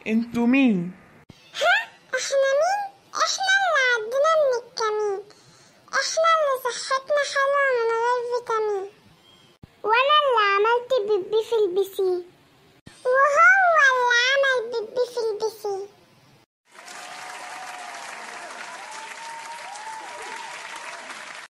انتوا مين؟ احنا مين؟ احنا اللي عدينا من الكمين، احنا اللي صحتنا حلوة من غير فيتامين، وانا اللي عملت بيبي في البسين.